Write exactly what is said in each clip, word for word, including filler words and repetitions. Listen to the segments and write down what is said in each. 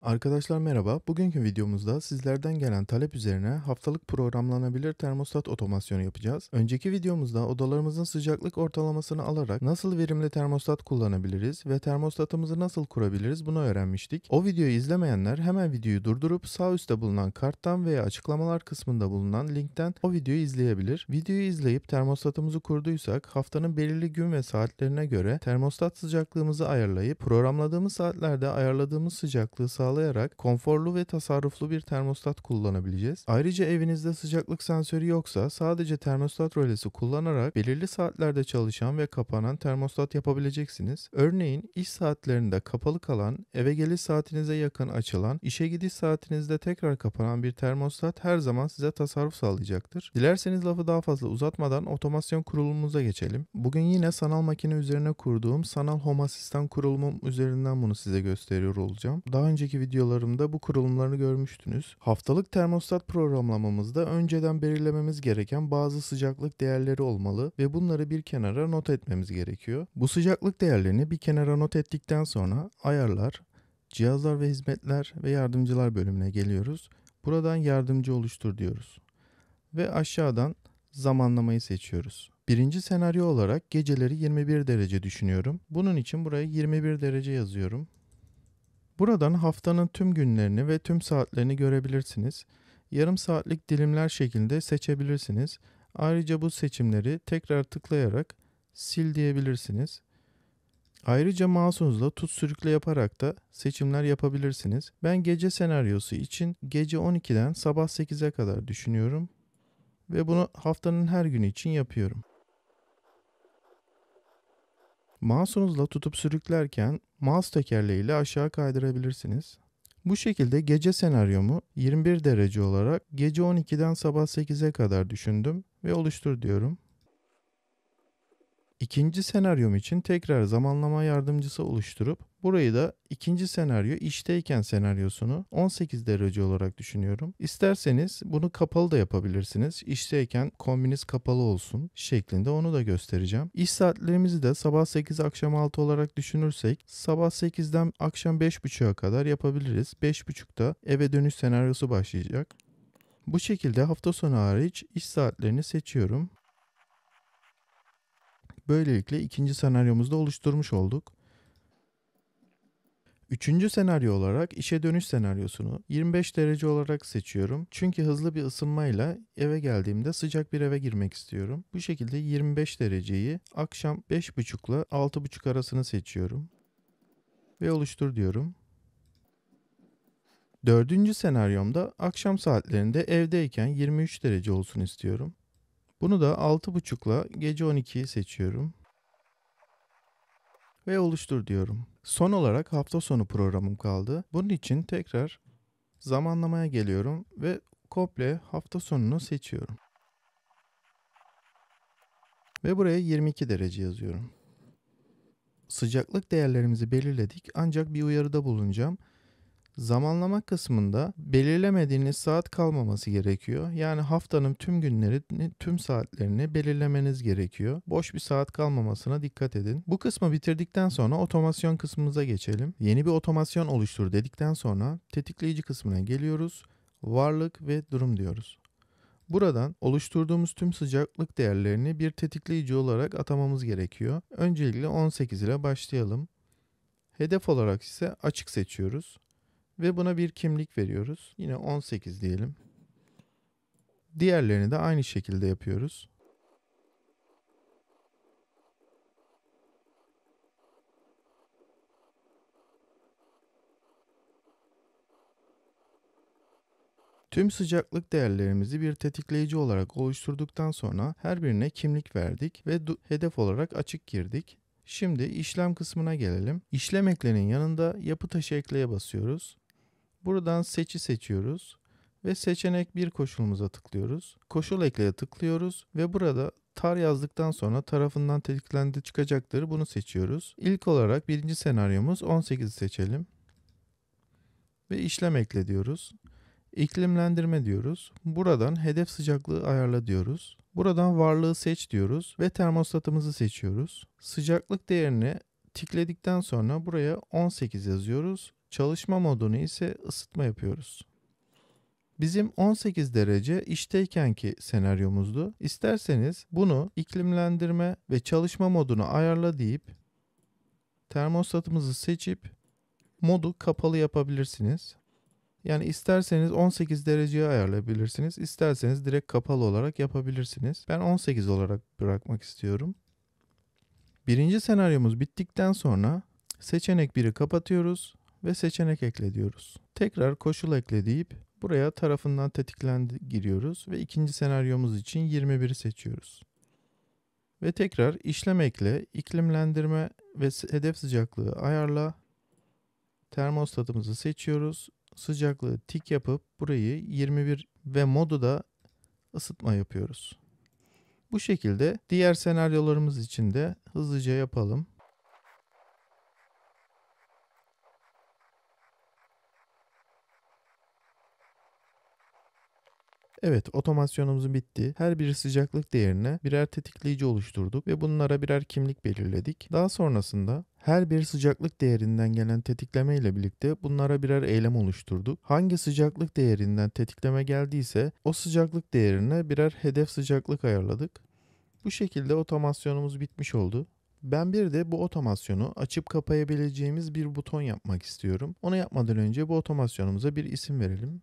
Arkadaşlar merhaba. Bugünkü videomuzda sizlerden gelen talep üzerine haftalık programlanabilir termostat otomasyonu yapacağız. Önceki videomuzda odalarımızın sıcaklık ortalamasını alarak nasıl verimli termostat kullanabiliriz ve termostatımızı nasıl kurabiliriz bunu öğrenmiştik. O videoyu izlemeyenler hemen videoyu durdurup sağ üstte bulunan karttan veya açıklamalar kısmında bulunan linkten o videoyu izleyebilir. Videoyu izleyip termostatımızı kurduysak haftanın belirli gün ve saatlerine göre termostat sıcaklığımızı ayarlayıp programladığımız saatlerde ayarladığımız sıcaklığı sağlayarak konforlu ve tasarruflu bir termostat kullanabileceğiz. Ayrıca evinizde sıcaklık sensörü yoksa sadece termostat rölesi kullanarak belirli saatlerde çalışan ve kapanan termostat yapabileceksiniz. Örneğin iş saatlerinde kapalı kalan, eve geliş saatinize yakın açılan, işe gidiş saatinizde tekrar kapanan bir termostat her zaman size tasarruf sağlayacaktır. Dilerseniz lafı daha fazla uzatmadan otomasyon kurulumumuza geçelim. Bugün yine sanal makine üzerine kurduğum sanal home asistan kurulumum üzerinden bunu size gösteriyor olacağım. Daha önceki videolarımda bu kurulumlarını görmüştünüz. Haftalık termostat programlamamızda önceden belirlememiz gereken bazı sıcaklık değerleri olmalı ve bunları bir kenara not etmemiz gerekiyor. Bu sıcaklık değerlerini bir kenara not ettikten sonra ayarlar, cihazlar ve hizmetler ve yardımcılar bölümüne geliyoruz. Buradan yardımcı oluştur diyoruz. Ve aşağıdan zamanlamayı seçiyoruz. Birinci senaryo olarak geceleri yirmi bir derece düşünüyorum. Bunun için buraya yirmi bir derece yazıyorum. Buradan haftanın tüm günlerini ve tüm saatlerini görebilirsiniz. Yarım saatlik dilimler şeklinde seçebilirsiniz. Ayrıca bu seçimleri tekrar tıklayarak sil diyebilirsiniz. Ayrıca mouse'unuzla tut sürükle yaparak da seçimler yapabilirsiniz. Ben gece senaryosu için gece on ikiden sabah sekize kadar düşünüyorum ve bunu haftanın her günü için yapıyorum. Mouse'unuzla tutup sürüklerken mouse tekerleğiyle aşağı kaydırabilirsiniz. Bu şekilde gece senaryomu yirmi bir derece olarak gece on ikiden sabah sekize kadar düşündüm ve oluştur diyorum. İkinci senaryom için tekrar zamanlama yardımcısı oluşturup burayı da ikinci senaryo işteyken senaryosunu on sekiz derece olarak düşünüyorum. İsterseniz bunu kapalı da yapabilirsiniz. İşteyken kombiniz kapalı olsun şeklinde onu da göstereceğim. İş saatlerimizi de sabah sekiz akşam altı olarak düşünürsek sabah sekizden akşam beş buçuğa kadar yapabiliriz. beş buçukta eve dönüş senaryosu başlayacak. Bu şekilde hafta sonu hariç iş saatlerini seçiyorum. Böylelikle ikinci senaryomuzu da oluşturmuş olduk. Üçüncü senaryo olarak işe dönüş senaryosunu yirmi beş derece olarak seçiyorum. Çünkü hızlı bir ısınmayla eve geldiğimde sıcak bir eve girmek istiyorum. Bu şekilde yirmi beş dereceyi akşam beş buçuk ile altı buçuk arasını seçiyorum. Ve oluştur diyorum. Dördüncü senaryomda akşam saatlerinde evdeyken yirmi üç derece olsun istiyorum. Bunu da altı buçuk ile gece on ikiyi seçiyorum. Ve oluştur diyorum. Son olarak hafta sonu programım kaldı. Bunun için tekrar zamanlamaya geliyorum ve komple hafta sonunu seçiyorum. Ve buraya yirmi iki derece yazıyorum. Sıcaklık değerlerimizi belirledik ancak bir uyarıda bulunacağım. Zamanlama kısmında belirlemediğiniz saat kalmaması gerekiyor. Yani haftanın tüm günlerini, tüm saatlerini belirlemeniz gerekiyor. Boş bir saat kalmamasına dikkat edin. Bu kısmı bitirdikten sonra otomasyon kısmımıza geçelim. Yeni bir otomasyon oluştur dedikten sonra tetikleyici kısmına geliyoruz. Varlık ve durum diyoruz. Buradan oluşturduğumuz tüm sıcaklık değerlerini bir tetikleyici olarak atamamız gerekiyor. Öncelikle on sekiz ile başlayalım. Hedef olarak ise açık seçiyoruz. Ve buna bir kimlik veriyoruz. Yine on sekiz diyelim. Diğerlerini de aynı şekilde yapıyoruz. Tüm sıcaklık değerlerimizi bir tetikleyici olarak oluşturduktan sonra her birine kimlik verdik ve hedef olarak açık girdik. Şimdi işlem kısmına gelelim. İşlem eklenin yanında yapı taşı ekleye basıyoruz. Buradan seçi seçiyoruz ve seçenek bir koşulumuza tıklıyoruz. Koşul ekleye tıklıyoruz ve burada tar yazdıktan sonra tarafından tetiklendi çıkacaktır. Bunu seçiyoruz. İlk olarak birinci senaryomuz on sekizi seçelim. Ve işlem ekle diyoruz. İklimlendirme diyoruz. Buradan hedef sıcaklığı ayarla diyoruz. Buradan varlığı seç diyoruz ve termostatımızı seçiyoruz. Sıcaklık değerini tikledikten sonra buraya on sekiz yazıyoruz. Çalışma modunu ise ısıtma yapıyoruz. Bizim on sekiz derece işteykenki senaryomuzdu. İsterseniz bunu iklimlendirme ve çalışma modunu ayarla deyip termostatımızı seçip modu kapalı yapabilirsiniz. Yani isterseniz on sekiz dereceye ayarlayabilirsiniz. İsterseniz direkt kapalı olarak yapabilirsiniz. Ben on sekiz olarak bırakmak istiyorum. Birinci senaryomuz bittikten sonra seçenek biri kapatıyoruz ve seçenek ekle diyoruz. Tekrar koşul ekle deyip buraya tarafından tetiklendi giriyoruz ve ikinci senaryomuz için yirmi biri seçiyoruz. Ve tekrar işlem ekle, iklimlendirme ve hedef sıcaklığı ayarla. Termostatımızı seçiyoruz. Sıcaklığı tik yapıp burayı yirmi bir ve modu da ısıtma yapıyoruz. Bu şekilde diğer senaryolarımız için de hızlıca yapalım. Evet, otomasyonumuz bitti. Her bir sıcaklık değerine birer tetikleyici oluşturduk ve bunlara birer kimlik belirledik. Daha sonrasında her bir sıcaklık değerinden gelen tetikleme ile birlikte bunlara birer eylem oluşturduk. Hangi sıcaklık değerinden tetikleme geldiyse o sıcaklık değerine birer hedef sıcaklık ayarladık. Bu şekilde otomasyonumuz bitmiş oldu. Ben bir de bu otomasyonu açıp kapayabileceğimiz bir buton yapmak istiyorum. Onu yapmadan önce bu otomasyonumuza bir isim verelim.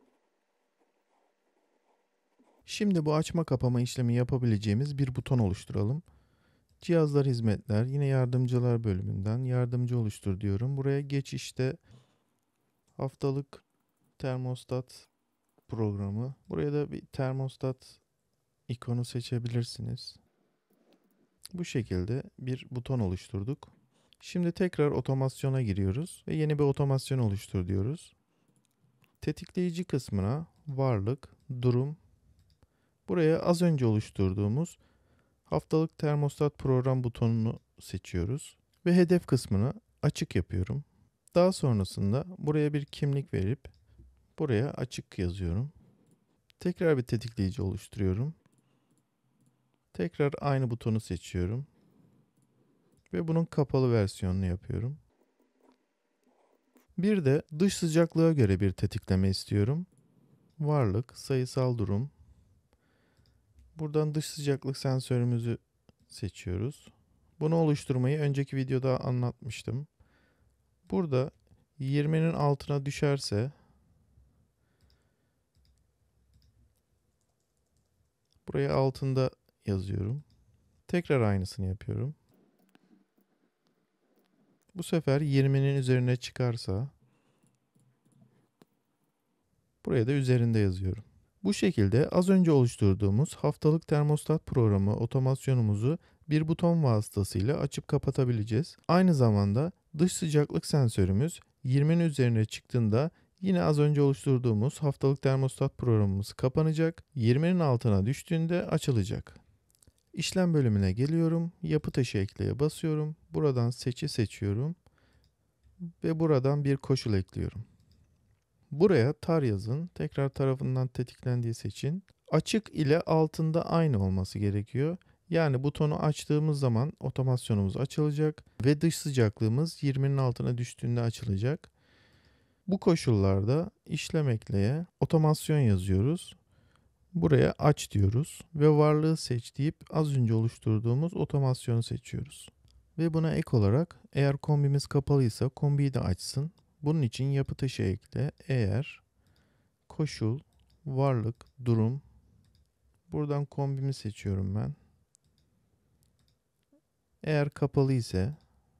Şimdi bu açma kapama işlemi yapabileceğimiz bir buton oluşturalım. Cihazlar hizmetler, yine yardımcılar bölümünden yardımcı oluştur diyorum. Buraya geçişte haftalık termostat programı. Buraya da bir termostat ikonu seçebilirsiniz. Bu şekilde bir buton oluşturduk. Şimdi tekrar otomasyona giriyoruz ve yeni bir otomasyon oluştur diyoruz. Tetikleyici kısmına varlık, durum. Buraya az önce oluşturduğumuz haftalık termostat program butonunu seçiyoruz ve hedef kısmını açık yapıyorum. Daha sonrasında buraya bir kimlik verip buraya açık yazıyorum. Tekrar bir tetikleyici oluşturuyorum. Tekrar aynı butonu seçiyorum ve bunun kapalı versiyonunu yapıyorum. Bir de dış sıcaklığa göre bir tetikleme istiyorum. Varlık, sayısal durum. Buradan dış sıcaklık sensörümüzü seçiyoruz. Bunu oluşturmayı önceki videoda anlatmıştım. Burada yirminin altına düşerse buraya altında yazıyorum. Tekrar aynısını yapıyorum. Bu sefer yirminin üzerine çıkarsa buraya da üzerinde yazıyorum. Bu şekilde az önce oluşturduğumuz haftalık termostat programı otomasyonumuzu bir buton vasıtasıyla açıp kapatabileceğiz. Aynı zamanda dış sıcaklık sensörümüz yirminin üzerine çıktığında yine az önce oluşturduğumuz haftalık termostat programımız kapanacak. yirminin altına düştüğünde açılacak. İşlem bölümüne geliyorum. Yapı taşı ekleye basıyorum. Buradan seçi seçiyorum. Ve buradan bir koşul ekliyorum. Buraya tar yazın. Tekrar tarafından tetiklendiği seçin. Açık ile altında aynı olması gerekiyor. Yani butonu açtığımız zaman otomasyonumuz açılacak ve dış sıcaklığımız yirminin altına düştüğünde açılacak. Bu koşullarda işlem ekleye otomasyon yazıyoruz. Buraya aç diyoruz ve varlığı seç deyip az önce oluşturduğumuz otomasyonu seçiyoruz. Ve buna ek olarak eğer kombimiz kapalıysa kombiyi de açsın. Bunun için yapı taşı ekle, eğer, koşul, varlık, durum. Buradan kombimi seçiyorum ben. Eğer kapalı ise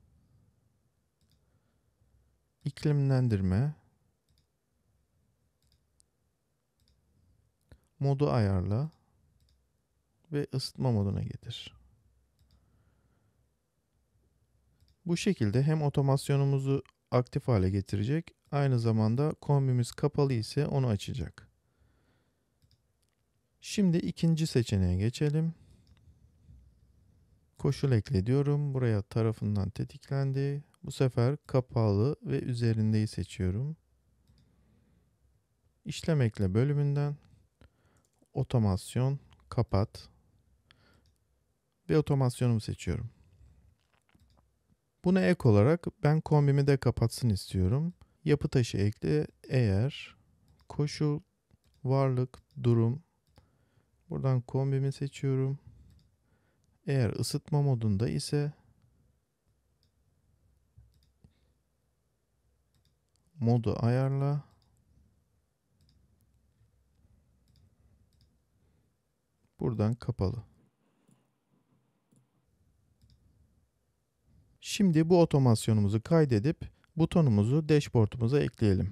iklimlendirme, modu ayarla ve ısıtma moduna getir. Bu şekilde hem otomasyonumuzu aktif hale getirecek, aynı zamanda kombimiz kapalı ise onu açacak. Şimdi ikinci seçeneğe geçelim. Koşul ekle diyorum. Buraya tarafından tetiklendi. Bu sefer kapalı ve üzerindeyi seçiyorum. İşlem ekle bölümünden otomasyon kapat ve otomasyonumu seçiyorum. Buna ek olarak ben kombimi de kapatsın istiyorum. Yapı taşı ekle. Eğer koşul, varlık, durum. Buradan kombimi seçiyorum. Eğer ısıtma modunda ise modu ayarla. Buradan kapalı. Şimdi bu otomasyonumuzu kaydedip butonumuzu dashboard'umuza ekleyelim.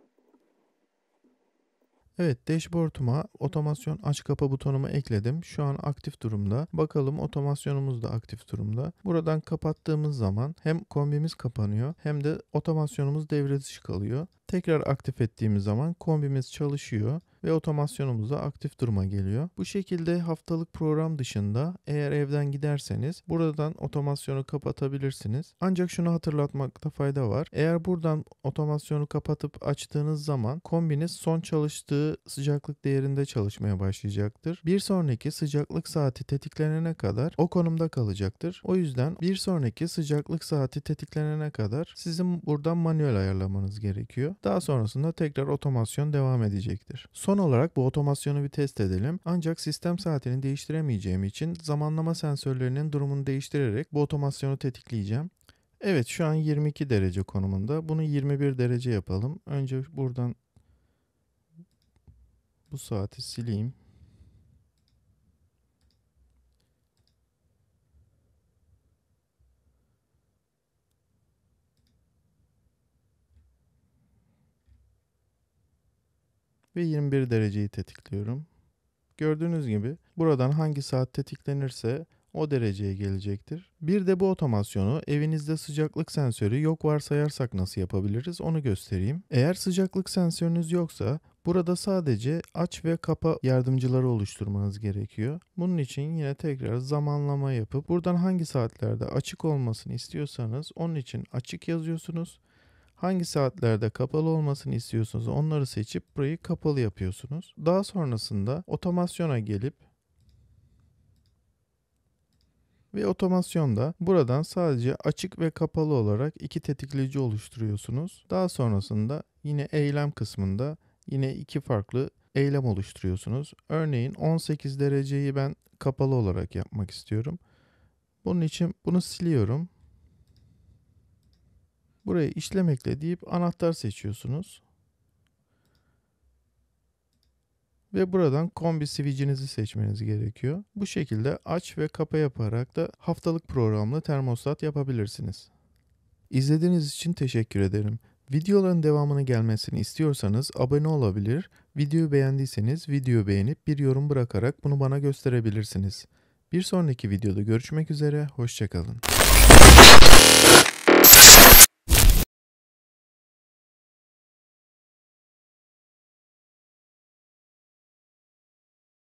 Evet, dashboard'uma otomasyon aç kapa butonumu ekledim. Şu an aktif durumda. Bakalım otomasyonumuz da aktif durumda. Buradan kapattığımız zaman hem kombimiz kapanıyor hem de otomasyonumuz devre dışı kalıyor. Tekrar aktif ettiğimiz zaman kombimiz çalışıyor ve otomasyonumuz da aktif duruma geliyor. Bu şekilde haftalık program dışında eğer evden giderseniz buradan otomasyonu kapatabilirsiniz. Ancak şunu hatırlatmakta fayda var. Eğer buradan otomasyonu kapatıp açtığınız zaman kombiniz son çalıştığı sıcaklık değerinde çalışmaya başlayacaktır. Bir sonraki sıcaklık saati tetiklenene kadar o konumda kalacaktır. O yüzden bir sonraki sıcaklık saati tetiklenene kadar sizin buradan manuel ayarlamanız gerekiyor. Daha sonrasında tekrar otomasyon devam edecektir. Son olarak bu otomasyonu bir test edelim. Ancak sistem saatini değiştiremeyeceğim için zamanlama sensörlerinin durumunu değiştirerek bu otomasyonu tetikleyeceğim. Evet, şu an yirmi iki derece konumunda. Bunu yirmi bir derece yapalım. Önce buradan bu saati sileyim. Ve yirmi bir dereceyi tetikliyorum. Gördüğünüz gibi buradan hangi saat tetiklenirse o dereceye gelecektir. Bir de bu otomasyonu evinizde sıcaklık sensörü yok varsayarsak nasıl yapabiliriz onu göstereyim. Eğer sıcaklık sensörünüz yoksa burada sadece aç ve kapa yardımcıları oluşturmanız gerekiyor. Bunun için yine tekrar zamanlama yapıp buradan hangi saatlerde açık olmasını istiyorsanız onun için açık yazıyorsunuz. Hangi saatlerde kapalı olmasını istiyorsanız onları seçip burayı kapalı yapıyorsunuz. Daha sonrasında otomasyona gelip ve otomasyonda buradan sadece açık ve kapalı olarak iki tetikleyici oluşturuyorsunuz. Daha sonrasında yine eylem kısmında yine iki farklı eylem oluşturuyorsunuz. Örneğin on sekiz dereceyi ben kapalı olarak yapmak istiyorum. Bunun için bunu siliyorum. Burayı işlemekle deyip anahtar seçiyorsunuz. Ve buradan kombi switch'inizi seçmeniz gerekiyor. Bu şekilde aç ve kapa yaparak da haftalık programlı termostat yapabilirsiniz. İzlediğiniz için teşekkür ederim. Videoların devamını gelmesini istiyorsanız abone olabilir, videoyu beğendiyseniz videoyu beğenip bir yorum bırakarak bunu bana gösterebilirsiniz. Bir sonraki videoda görüşmek üzere, hoşça kalın.